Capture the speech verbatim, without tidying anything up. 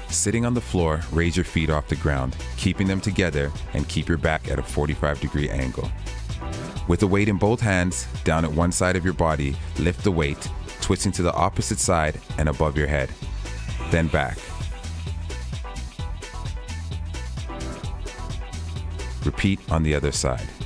Sitting on the floor, raise your feet off the ground, keeping them together, and keep your back at a forty-five degree angle. With the weight in both hands, down at one side of your body, lift the weight, twisting to the opposite side and above your head. Then back. Repeat on the other side.